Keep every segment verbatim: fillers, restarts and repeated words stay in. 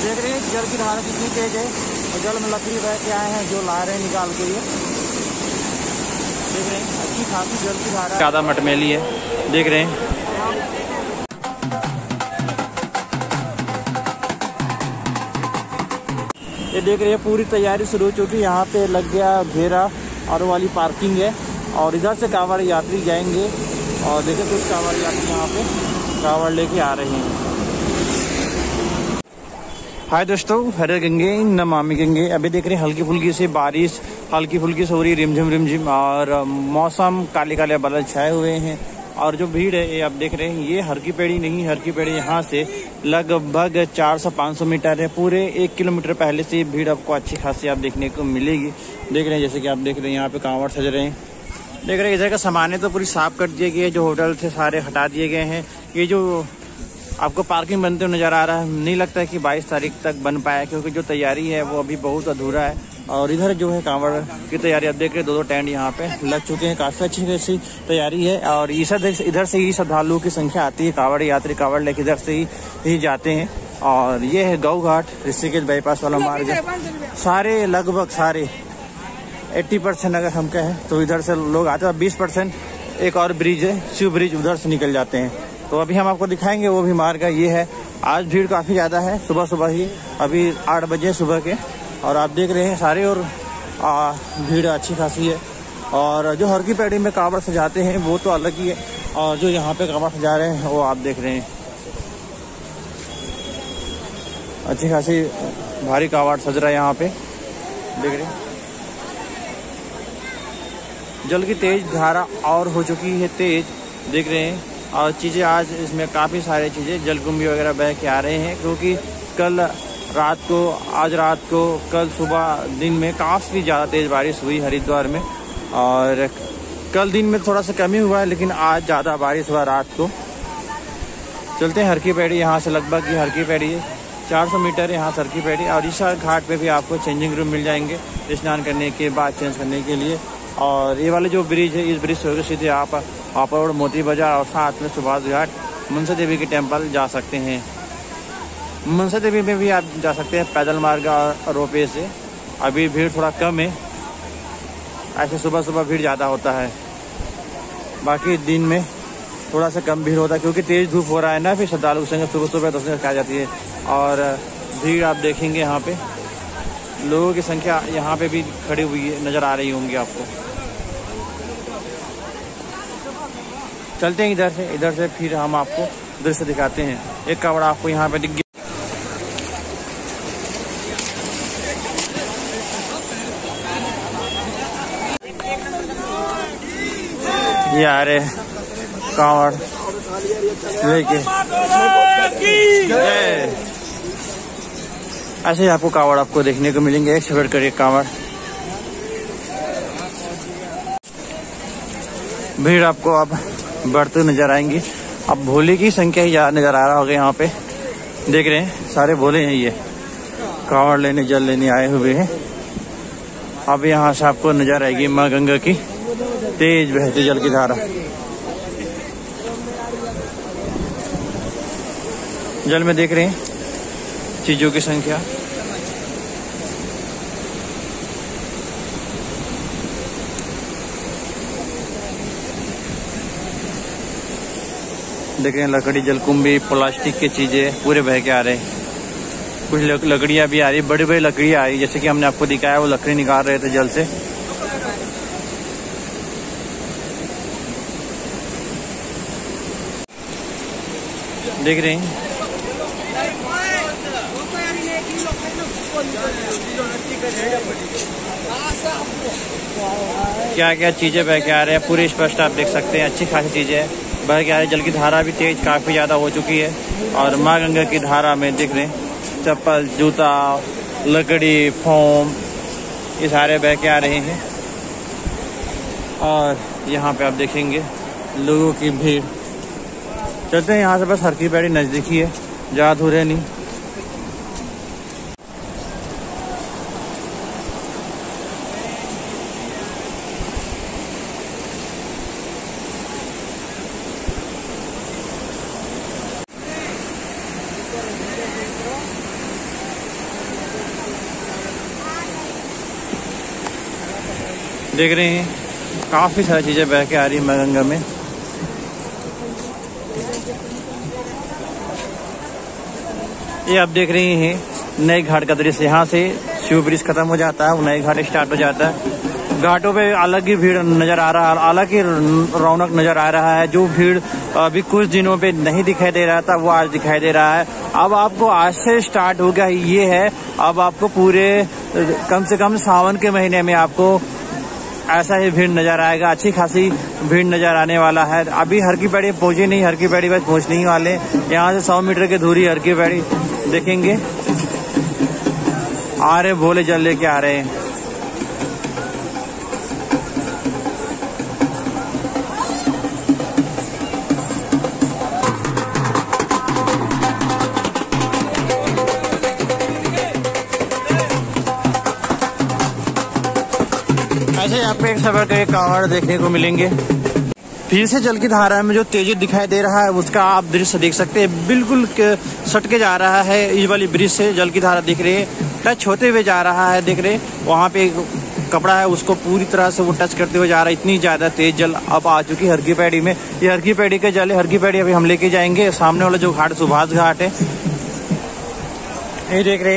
देख रहे हैं जल की धारा कितनी तेज है और जल में लकड़ी बह के आए हैं जो ला रहे हैं निकाल के ये देख रहे हैं। अच्छी खासी जल की धारा ज़्यादा मटमैली है देख रहे हैं। ये देख रहे हैं पूरी तैयारी शुरू हो चुकी है। यहाँ पे लग गया घेरा और वाली पार्किंग है और इधर से कांवड़ यात्री जाएंगे और देखिए कुछ कांवड़ यात्री यहाँ पे कांवड़ लेके आ रहे हैं। हाय दोस्तों, हरे गंगे नमामि गंगे। अभी देख रहे हैं हल्की फुल्की सी बारिश हल्की फुल्की से हो रही रिमझिम रिमझिम और मौसम काले काले बादल छाए हुए हैं और जो भीड़ है ये आप देख रहे हैं ये हर की पेड़ी नहीं, हर की पेड़ी यहाँ से लगभग चार सौ पाँच सौ मीटर है। पूरे एक किलोमीटर पहले से भीड़ आपको अच्छी खासी आप देखने को मिलेगी। देख रहे हैं जैसे कि आप देख रहे हैं यहाँ पे कांवड़ सज रहे हैं। देख रहे हैं इधर का सामान तो पूरी साफ कर दिए गए, जो होटल थे सारे हटा दिए गए हैं। ये जो आपको पार्किंग बनते हुए नज़र आ रहा है नहीं लगता है कि बाईस तारीख तक बन पाया, क्योंकि जो तैयारी है वो अभी बहुत अधूरा है। और इधर जो है कांवड़ की तैयारी आप देख रहे हैं, दो दो टेंट यहाँ पे लग चुके हैं। काफ़ी अच्छी खासी तैयारी है और इधर इधर से ही श्रद्धालुओं की संख्या आती है। कांवड़ यात्री कांवड़ लेके इधर से ही, ही जाते हैं। और ये है गौ घाट ऋषिकेश बाईपास वाला मार्ग है। सारे लगभग सारे अस्सी परसेंट अगर हम कहें तो इधर से लोग आते हैं। बीस परसेंट एक और ब्रिज है शिव ब्रिज, उधर से निकल जाते हैं। तो अभी हम आपको दिखाएंगे वो भी मार्ग है। ये है आज भीड़ काफ़ी ज़्यादा है सुबह सुबह ही, अभी आठ बजे सुबह के और आप देख रहे हैं सारे और आ, भीड़ अच्छी खासी है। और जो हर की पैड़ी में कांवड़ सजाते हैं वो तो अलग ही है और जो यहाँ पे कांवड़ सजा रहे हैं वो आप देख रहे हैं अच्छी खासी भारी कांवड़ सज रहा है यहाँ पे देख रहे हैं। जल की तेज धारा और हो चुकी है तेज देख रहे हैं। और चीज़ें आज इसमें काफ़ी सारी चीज़ें जलकुंभी वगैरह बह के आ रहे हैं, क्योंकि कल रात को आज रात को कल सुबह दिन में काफ़ी ज़्यादा तेज़ बारिश हुई हरिद्वार में। और कल दिन में थोड़ा सा कमी हुआ है लेकिन आज ज़्यादा बारिश हुआ रात को। चलते हैं हर की पैड़ी, यहाँ से लगभग ये हर की पैड़ी है चार सौ मीटर यहाँ से हर की पैड़ी। और इस घाट पे भी आपको चेंजिंग रूम मिल जाएंगे स्नान करने के बाद चेंज करने के लिए। और ये वाले जो ब्रिज है इस ब्रिज से होकर सीधे आप हापड़ रोड मोती बाजार और साथ में सुभाष घाट मनसा देवी के टेम्पल जा सकते हैं। मनसा देवी में भी आप जा सकते हैं पैदल मार्ग और रोपवे से। अभी भीड़ थोड़ा कम है, ऐसे सुबह सुबह भीड़ ज़्यादा होता है, बाकी दिन में थोड़ा सा कम भीड़ होता है क्योंकि तेज़ धूप हो रहा है ना। फिर श्रद्धालु संग सुबह सुबह दर्शन आ जाती है और भीड़ आप देखेंगे यहाँ पे लोगों की संख्या यहाँ पे भी खड़ी हुई है नज़र आ रही होंगी आपको। चलते हैं इधर से, इधर से फिर हम आपको दृश्य दिखाते हैं। एक कांवड़ आपको यहाँ पे दिख गया, ये आ रहे कांवड़ लेके। ऐसे ही आपको कांवड़ आपको देखने को मिलेंगे, एक से बढ़कर एक कांवड़। भीड़ आपको अब बढ़ते नजर आएंगी। अब भोले की संख्या ही ज्यादा नजर आ रहा होगा यहाँ पे देख रहे हैं, सारे भोले हैं ये कांवड़ लेने जल लेने आए हुए हैं। अब यहाँ से आपको नजर आएगी माँ गंगा की तेज बहती जल की धारा। जल में देख रहे हैं चीजों की संख्या। देख रहे हैं लकड़ी जलकुंभी प्लास्टिक की चीजें पूरे बह के आ रहे हैं। कुछ लकड़ियां भी आ रही, बड़ी बड़ी लकड़ियां आ रही, जैसे कि हमने आपको दिखाया वो लकड़ी निकाल रहे थे जल से। देख रहे हैं क्या क्या चीजें बह के आ रहे हैं, पूरी स्पष्ट आप देख सकते हैं। अच्छी खासी चीजें बह के आ रही है। जल की धारा भी तेज काफी ज्यादा हो चुकी है और माँ गंगा की धारा में देख रहे हैं चप्पल जूता लकड़ी फोम ये सारे बह के आ रहे हैं। और यहाँ पे आप देखेंगे लोगों की भीड़। चलते हैं यहाँ से, बस हर की पैड़ी नजदीक ही है, ज़्यादा दूर है नहीं। देख रहे हैं काफ़ी सारी चीज़ें बह के आ रही है माँ गंगा में। ये आप देख रहे हैं नए घाट का दृश्य। यहाँ से शिव ब्रिज खत्म हो जाता है, नए घाट स्टार्ट हो जाता है। घाटों पे अलग ही भीड़ नजर आ रहा है, अलग ही रौनक नजर आ रहा है। जो भीड़ अभी कुछ दिनों पे नहीं दिखाई दे रहा था वो आज दिखाई दे रहा है। अब आपको आज से स्टार्ट हो गया ये है, अब आपको पूरे कम से कम सावन के महीने में आपको ऐसा ही भीड़ नजर आएगा। अच्छी खासी भीड़ नजर आने वाला है। अभी हर की पैड़ी पहुंची नहीं, हर की पैड़ी बस पहुंचने ही वाले। यहाँ से सौ मीटर की दूरी हर की पैड़ी देखेंगे। आ रहे भोले जल लेके आ रहे हैं। ऐसे आपको एक सफर के कांवड़ देखने को मिलेंगे। फिर से जल की धारा में जो तेजी दिखाई दे रहा है उसका आप दृश्य देख सकते हैं। बिल्कुल सट के जा रहा है, इस वाली ब्रिज से जल की धारा दिख रही है, टच होते हुए जा रहा है। देख रहे वहाँ पे कपड़ा है उसको पूरी तरह से वो टच करते हुए जा रहा है। इतनी ज्यादा तेज जल अब आ चुकी है हरकी पैड़ी में। ये हरकी पैड़ी का जल है। हरकी पैड़ी अभी हम लेके जाएंगे। सामने वाला जो घाट सुभाष घाट है, ये देख रहे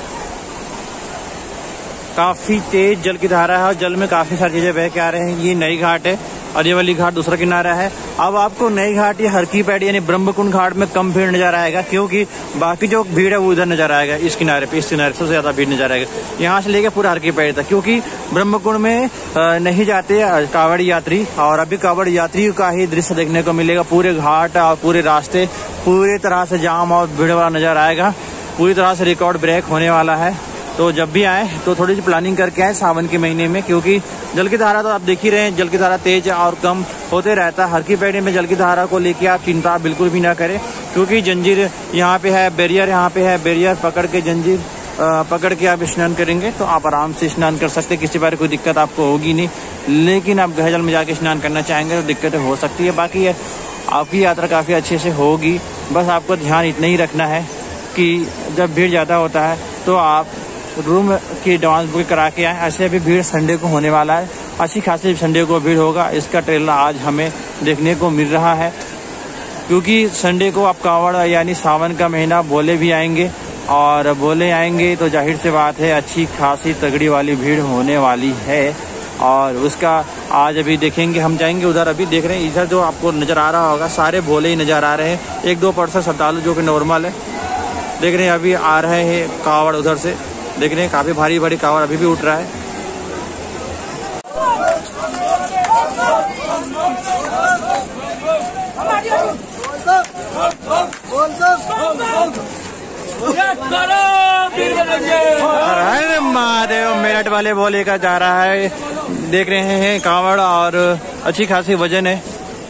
काफी तेज जल की धारा है और जल में काफी सारी चीजें बह के आ रहे हैं। ये नई घाट है और ये वाली घाट दूसरा किनारा है। अब आपको नई घाट या हरकी पैड़ी यानी ब्रह्मकुंड घाट में कम भीड़ नजर आएगा, क्योंकि बाकी जो भीड़ है वो उधर नजर आएगा। इस किनारे पे, इस किनारे सबसे ज्यादा भीड़ नजर आएगा यहाँ से लेकर पूरा हरकी पैड़ी तक, क्योंकि ब्रह्मकुंड में नहीं जाते कांवड़ी यात्री। और अभी कांवड़ी यात्री का ही दृश्य देखने को मिलेगा। पूरे घाट और पूरे रास्ते पूरी तरह से जाम और भीड़ वाला नजर आएगा। पूरी तरह से रिकॉर्ड ब्रेक होने वाला है। तो जब भी आए तो थोड़ी सी प्लानिंग करके आए सावन के महीने में, क्योंकि जल की धारा तो आप देख ही रहे हैं, जल की धारा तेज और कम होते रहता है। हरकी पैड़ी में जल की धारा को लेके आप चिंता बिल्कुल भी ना करें, क्योंकि जंजीर यहाँ पे है, बैरियर यहाँ पे है। बैरियर पकड़ के जंजीर पकड़ के आप स्नान करेंगे तो आप आराम से स्नान कर सकते हैं। किसी बार कोई दिक्कत आपको होगी नहीं। लेकिन आप गहरे जल में जाके स्नान करना चाहेंगे तो दिक्कतें हो सकती है। बाकी आपकी यात्रा काफ़ी अच्छे से होगी। बस आपको ध्यान इतना ही रखना है कि जब भीड़ ज़्यादा होता है तो आप रूम की एडवांस बुक करा के आए। ऐसे भी भीड़ संडे को होने वाला है, अच्छी खासी संडे को भीड़ होगा। इसका ट्रेलर आज हमें देखने को मिल रहा है, क्योंकि संडे को आप कांवड़ यानी सावन का महीना भोले भी आएंगे और भोले आएंगे तो जाहिर सी बात है अच्छी खासी तगड़ी वाली भीड़ होने वाली है। और उसका आज अभी देखेंगे, हम जाएंगे उधर। अभी देख रहे हैं इधर जो आपको नज़र आ रहा होगा सारे भोले ही नज़र आ रहे हैं। एक दो परसेंट श्रद्धालु जो कि नॉर्मल है देख रहे हैं अभी आ रहे हैं कांवड़ उधर से। देख रहे हैं काफी भारी भारी कांवड़ अभी भी उठ रहा है। अरे महादेव, मेरठ वाले भोले का जा रहा है। देख रहे हैं कांवड़ और अच्छी खासी वजन है।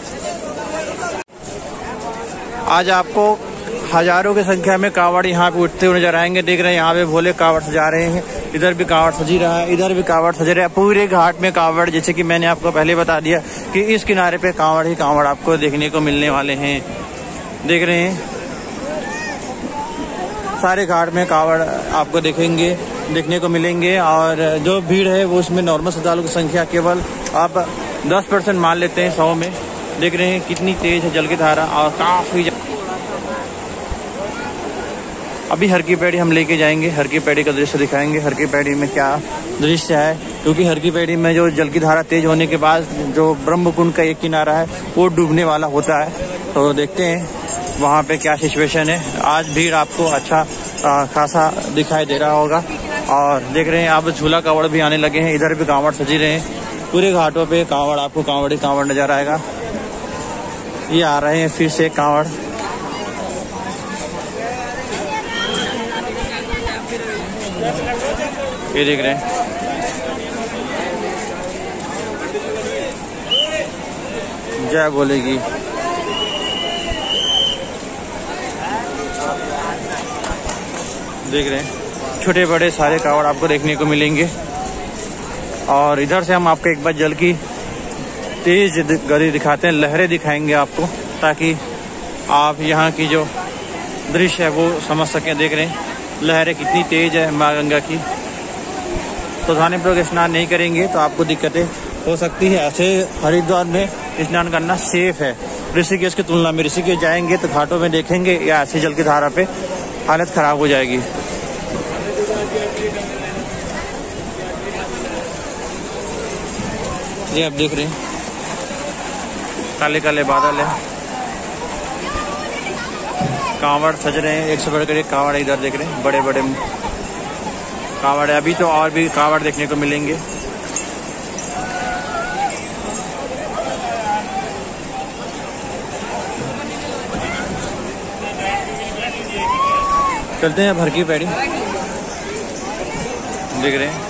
आज आपको हजारों की संख्या में कांवड़ यहाँ पे उठते हुए नजर आएंगे। देख रहे हैं यहाँ पे भोले कांवड़ सजा रहे हैं। इधर भी कांवड़ सजी रहा है, इधर भी कांवड़ सज रहा है। पूरे घाट में कांवड़, जैसे कि मैंने आपको पहले बता दिया कि इस किनारे पे कांवड़ ही कांवड़ आपको देखने को मिलने वाले हैं। देख रहे हैं सारे घाट में कांवड़ आपको देखेंगे देखने को मिलेंगे। और जो भीड़ है वो उसमें नॉर्मल श्रद्धालु की संख्या केवल आप दस परसेंट मान लेते हैं सौ में। देख रहे हैं कितनी तेज है जल की धारा और काफी। अभी हरकी पैड़ी हम लेके जाएंगे, हरकी पैड़ी का दृश्य दिखाएंगे। हरकी पैड़ी में क्या दृश्य है, क्योंकि हरकी पैड़ी में जो जल की धारा तेज होने के बाद जो ब्रह्मकुंड का एक किनारा है वो डूबने वाला होता है। तो देखते हैं वहाँ पे क्या सिचुएशन है। आज भीड़ आपको अच्छा खासा दिखाई दे रहा होगा। और देख रहे हैं अब झूला कांवड़ भी आने लगे हैं। इधर भी कांवड़ सजी रहे हैं। पूरे घाटों पे कांवड़ आपको कांवड़ी कांवड़ नजर आएगा। ये आ रहे हैं फिर से कांवड़। ये देख रहे हैं जय बोलेगी। देख रहे हैं छोटे बड़े सारे कांवड़ आपको देखने को मिलेंगे। और इधर से हम आपको एक बार जल की तेज गति दिखाते हैं, लहरें दिखाएंगे आपको, ताकि आप यहाँ की जो दृश्य है वो समझ सकें। देख रहे हैं लहरें कितनी तेज है माँ गंगा की। तो थाने पर स्नान नहीं करेंगे तो आपको दिक्कतें हो सकती है। ऐसे हरिद्वार में स्नान करना सेफ है ऋषिकेश की तुलना में। ऋषिकेश जाएंगे तो घाटों में देखेंगे या ऐसे जल की धारा पे हालत खराब हो जाएगी। ये आप देख रहे हैं काले काले बादल है, कांवड़ सज रहे हैं, एक से बढ़कर एक कांवड़ इधर देख रहे हैं, बड़े बड़े कांवड़ है। अभी तो और भी कांवड़ देखने को मिलेंगे। चलते हैं अब हर की पैड़ी देख रहे हैं।